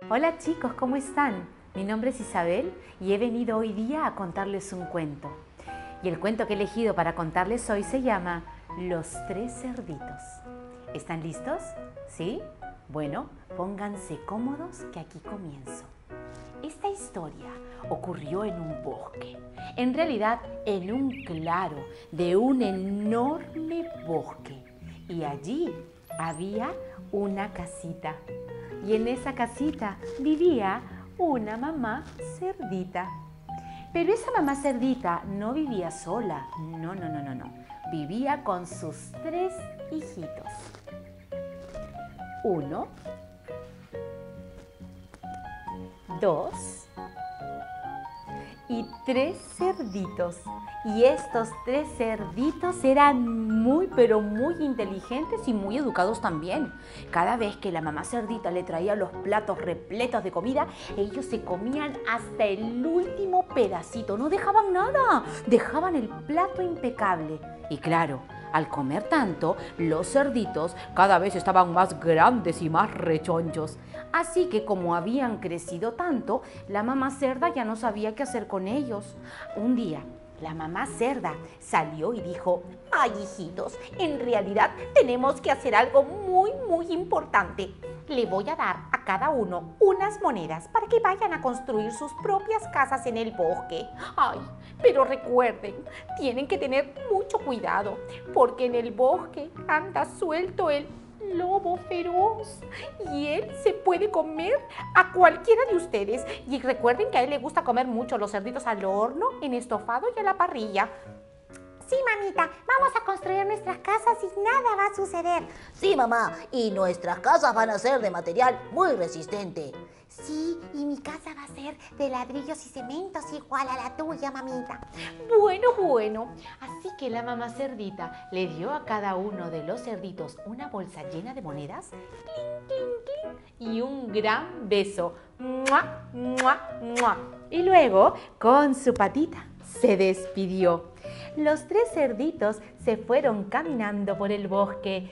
Hola chicos, ¿cómo están? Mi nombre es Isabel y he venido hoy día a contarles un cuento. Y el cuento que he elegido para contarles hoy se llama Los tres cerditos. ¿Están listos? ¿Sí? Bueno, pónganse cómodos que aquí comienzo. Esta historia ocurrió en un bosque, en realidad en un claro de un enorme bosque. Y allí había una casita. Y en esa casita vivía una mamá cerdita. Pero esa mamá cerdita no vivía sola, no. Vivía con sus tres hijitos. Uno, dos y tres cerditos. Y estos tres cerditos eran muy, pero muy inteligentes y muy educados también. Cada vez que la mamá cerdita le traía los platos repletos de comida, ellos se comían hasta el último pedacito. No dejaban nada, dejaban el plato impecable. Y claro, al comer tanto, los cerditos cada vez estaban más grandes y más rechonchos. Así que como habían crecido tanto, la mamá cerda ya no sabía qué hacer con ellos. Un día, la mamá cerda salió y dijo: «Ay, hijitos, en realidad tenemos que hacer algo muy importante. Le voy a dar a cada uno unas monedas para que vayan a construir sus propias casas en el bosque. Ay, pero recuerden, tienen que tener mucho cuidado, porque en el bosque anda suelto el lobo feroz y él se puede comer a cualquiera de ustedes. Y recuerden que a él le gusta comer mucho los cerditos al horno, en estofado y a la parrilla». «Sí, mamita, vamos a construir nuestras casas y nada va a suceder». Sí, mamá, y nuestras casas van a ser de material muy resistente. «Sí, y mi casa va a ser de ladrillos y cementos igual a la tuya, mamita». Bueno. Así que la mamá cerdita le dio a cada uno de los cerditos una bolsa llena de monedas, y un gran beso. ¡Mua, mua, mua! Y luego, con su patita, se despidió. Los tres cerditos se fueron caminando por el bosque,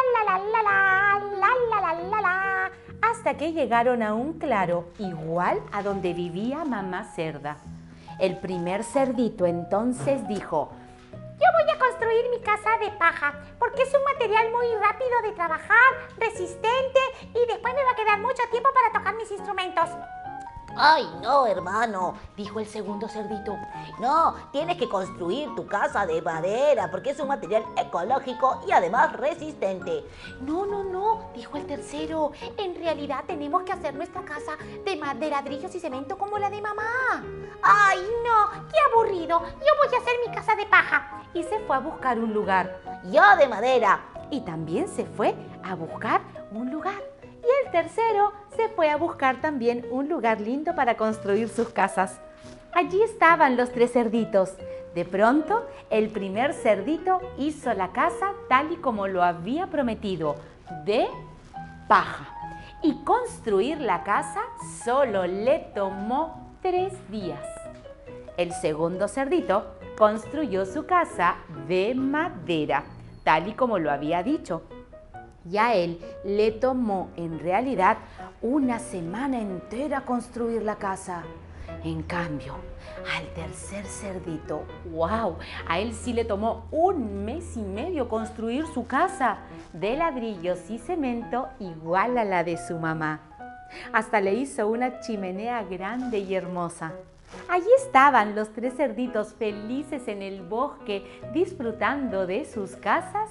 hasta que llegaron a un claro igual a donde vivía mamá cerda. El primer cerdito entonces dijo: «Yo voy a construir mi casa de paja, porque es un material muy rápido de trabajar, resistente, y después me va a quedar mucho tiempo para tocar mis instrumentos». ¡Ay, no, hermano!, dijo el segundo cerdito. No, tienes que construir tu casa de madera, porque es un material ecológico y además resistente. No, dijo el tercero. En realidad tenemos que hacer nuestra casa de ladrillos y cemento como la de mamá. ¡Ay, no! ¡Qué aburrido! Yo voy a hacer mi casa de paja. Y se fue a buscar un lugar. Yo de madera. Y también se fue a buscar un lugar. Y el tercero se fue a buscar también un lugar lindo para construir sus casas. Allí estaban los tres cerditos. De pronto, el primer cerdito hizo la casa tal y como lo había prometido, de paja. Y construir la casa solo le tomó 3 días. El segundo cerdito construyó su casa de madera, tal y como lo había dicho. Y a él le tomó en realidad una semana entera construir la casa. En cambio, al tercer cerdito, ¡wow!, a él sí le tomó 1 mes y medio construir su casa de ladrillos y cemento igual a la de su mamá. Hasta le hizo una chimenea grande y hermosa. Allí estaban los tres cerditos felices en el bosque, disfrutando de sus casas,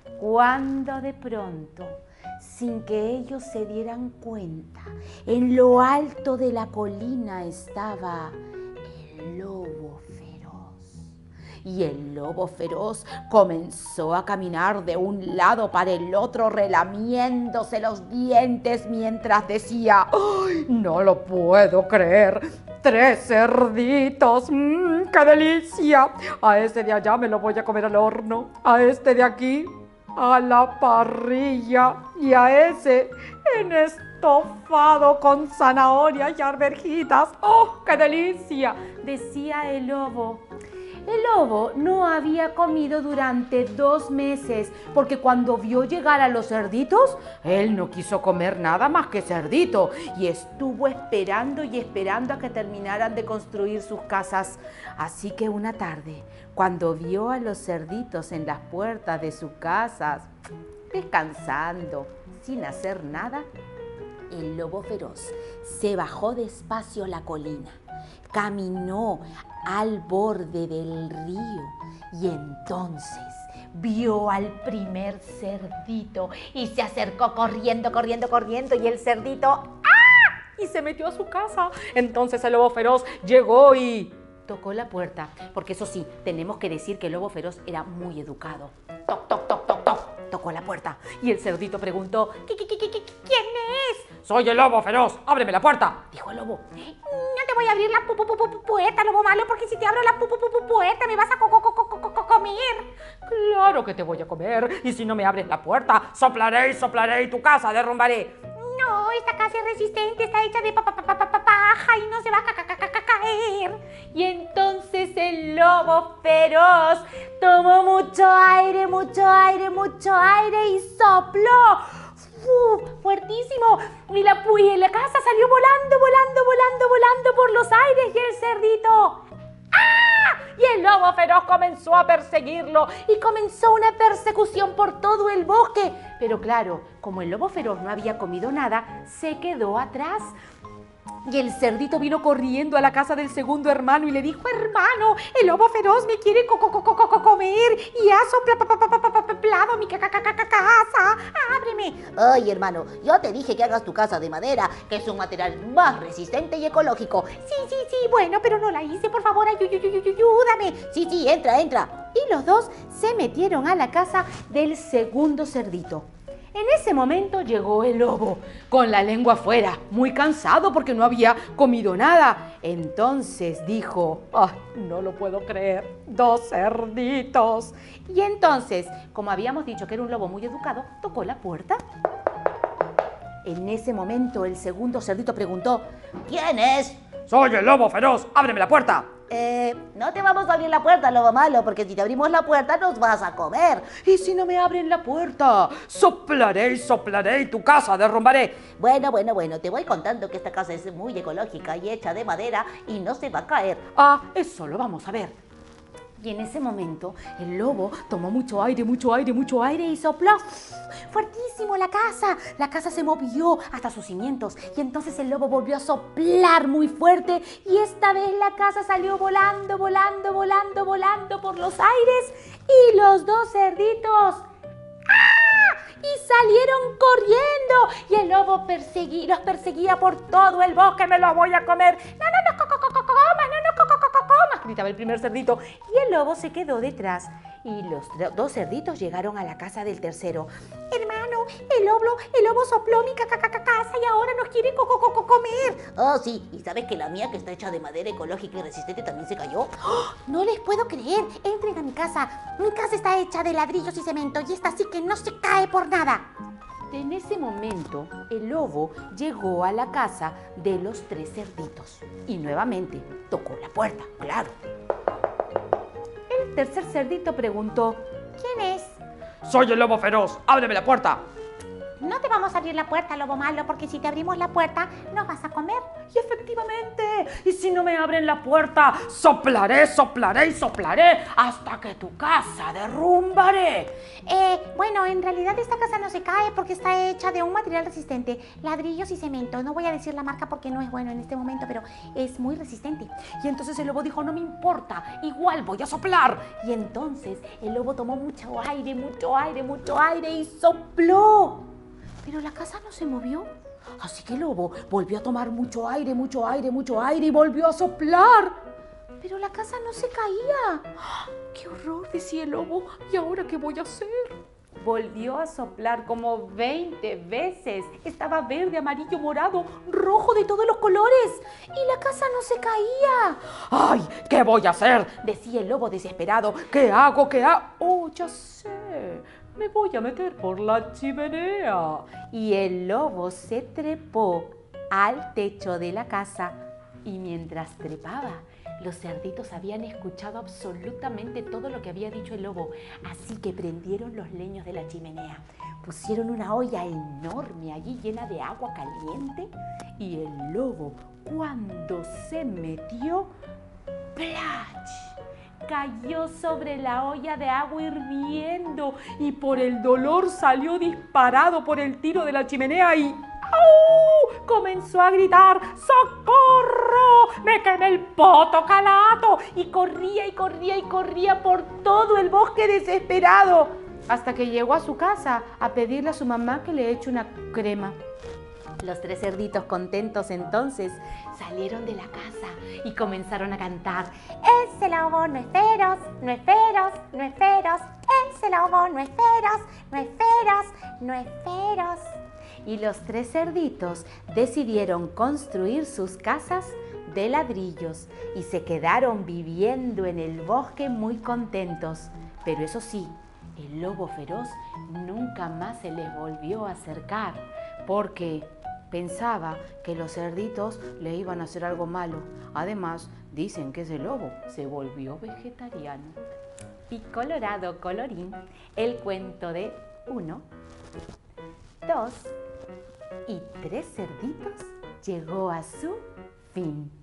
cuando de pronto, sin que ellos se dieran cuenta, en lo alto de la colina estaba el lobo feroz. Y el lobo feroz comenzó a caminar de un lado para el otro, relamiéndose los dientes mientras decía: «¡Ay, no lo puedo creer! 3 cerditos, ¡qué delicia! A ese de allá me lo voy a comer al horno, a este de aquí a la parrilla y a ese en estofado con zanahoria y arvejitas. ¡Oh, qué delicia!», decía el lobo. El lobo no había comido durante 2 meses, porque cuando vio llegar a los cerditos, él no quiso comer nada más que cerdito, y estuvo esperando y esperando a que terminaran de construir sus casas. Así que una tarde, cuando vio a los cerditos en las puertas de sus casas, descansando, sin hacer nada, el lobo feroz se bajó despacio la colina, caminó al borde del río y entonces vio al primer cerdito y se acercó corriendo, corriendo, corriendo, y el cerdito ¡ah! Y se metió a su casa. Entonces el lobo feroz llegó y tocó la puerta, porque eso sí, tenemos que decir que el lobo feroz era muy educado. Toc, toc, toc, toc, toc. Tocó la puerta y el cerdito preguntó: ¿Quién es? «Soy el lobo feroz, ábreme la puerta», dijo el lobo. No te voy a abrir la puerta, lobo malo, porque si te abro la puerta me vas a comer. «Claro que te voy a comer, y si no me abres la puerta, soplaré y soplaré y tu casa derrumbaré». No, esta casa es resistente, está hecha de paja y no se va a caer. Y entonces el lobo feroz tomó mucho aire, mucho aire, mucho aire y sopló. Fuertísimo. Y la casa salió volando, volando, volando, volando por los aires, y el cerdito ¡ah! Y el lobo feroz comenzó a perseguirlo y comenzó una persecución por todo el bosque. Pero claro, como el lobo feroz no había comido nada, se quedó atrás. Y el cerdito vino corriendo a la casa del segundo hermano y le dijo: «Hermano, el lobo feroz me quiere comer y ha soplado mi casa. ¡Ábreme!». Ay, hermano, yo te dije que hagas tu casa de madera, que es un material más resistente y ecológico. Sí, bueno, pero no la hice, por favor, ayúdame. Sí, entra. Y los dos se metieron a la casa del segundo cerdito. En ese momento llegó el lobo, con la lengua afuera, muy cansado porque no había comido nada. Entonces dijo: «¡Ah, no lo puedo creer! 2 cerditos». Y entonces, como habíamos dicho que era un lobo muy educado, tocó la puerta. En ese momento el segundo cerdito preguntó: ¿Quién es? «Soy el lobo feroz, ábreme la puerta». No te vamos a abrir la puerta, lobo malo, porque si te abrimos la puerta nos vas a comer. «¿Y si no me abren la puerta? Soplaré y soplaré y tu casa derrumbaré». Bueno, te voy contando que esta casa es muy ecológica y hecha de madera y no se va a caer. «Ah, eso lo vamos a ver». Y en ese momento el lobo tomó mucho aire, mucho aire, mucho aire y sopló fuertísimo la casa. La casa se movió hasta sus cimientos y entonces el lobo volvió a soplar muy fuerte y esta vez la casa salió volando, volando, volando, volando por los aires y los 2 cerditos y salieron corriendo y el lobo los perseguía por todo el bosque. «¡Me lo voy a comer!». «No, comas», gritaba el primer cerdito, y el lobo se quedó detrás y los 2 cerditos llegaron a la casa del tercero. «Hermano, el lobo sopló mi casa y ahora nos quiere comer». Oh, sí, ¿y sabes que la mía, que está hecha de madera ecológica y resistente, también se cayó? ¡Oh! No les puedo creer. Entren a mi casa. Mi casa está hecha de ladrillos y cemento y esta sí que no se cae por nada. En ese momento, el lobo llegó a la casa de los 3 cerditos y nuevamente tocó la puerta, claro. El tercer cerdito preguntó: ¿Quién es? «Soy el lobo feroz, ábreme la puerta». No te vamos a abrir la puerta, lobo malo, porque si te abrimos la puerta nos vas a comer. Y efectivamente, y si no me abren la puerta, soplaré, soplaré y soplaré hasta que tu casa derrumbaré. Bueno, en realidad esta casa no se cae porque está hecha de un material resistente, ladrillos y cemento. No voy a decir la marca porque no es bueno en este momento, pero es muy resistente. Y entonces el lobo dijo: «No me importa, igual voy a soplar». Y entonces el lobo tomó mucho aire, mucho aire, mucho aire y sopló. Pero la casa no se movió. Así que el lobo volvió a tomar mucho aire, mucho aire, mucho aire y volvió a soplar. Pero la casa no se caía. ¡Ah! ¡Qué horror!, decía el lobo. ¿Y ahora qué voy a hacer? Volvió a soplar como 20 veces. Estaba verde, amarillo, morado, rojo, de todos los colores. Y la casa no se caía. ¡Ay! ¿Qué voy a hacer?, decía el lobo desesperado. ¿Qué hago? ¿Qué hago? ¡Oh, ya sé! Me voy a meter por la chimenea. Y el lobo se trepó al techo de la casa y mientras trepaba, Los cerditos habían escuchado absolutamente todo lo que había dicho el lobo, así que prendieron los leños de la chimenea, pusieron una olla enorme allí llena de agua caliente y el lobo, cuando se metió, ¡plach!, cayó sobre la olla de agua hirviendo y por el dolor salió disparado por el tiro de la chimenea y ¡au!, comenzó a gritar: ¡socorro! ¡Me quemé el poto calato! Y corría y corría y corría por todo el bosque desesperado, hasta que llegó a su casa a pedirle a su mamá que le eche una crema. Los tres cerditos contentos entonces salieron de la casa y comenzaron a cantar: Ese lobo no es feroz, no es feroz, no es feroz. Ese lobo no es feroz, no es feroz, no es feroz. y los tres cerditos decidieron construir sus casas de ladrillos y se quedaron viviendo en el bosque muy contentos. Pero eso sí, el lobo feroz nunca más se les volvió a acercar porque pensaba que los cerditos le iban a hacer algo malo. Además, dicen que ese lobo se volvió vegetariano. Y colorado, colorín, el cuento de 1, 2 y 3 cerditos llegó a su fin.